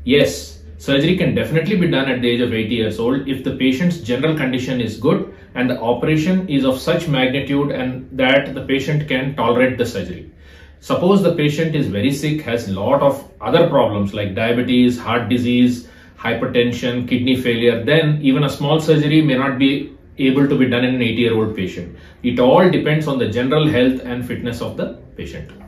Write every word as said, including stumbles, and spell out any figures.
Yes, surgery can definitely be done at the age of eighty years old if the patient's general condition is good and the operation is of such magnitude and that the patient can tolerate the surgery. Suppose the patient is very sick, has a lot of other problems like diabetes, heart disease, hypertension, kidney failure, then even a small surgery may not be able to be done in an eighty year old patient. It all depends on the general health and fitness of the patient.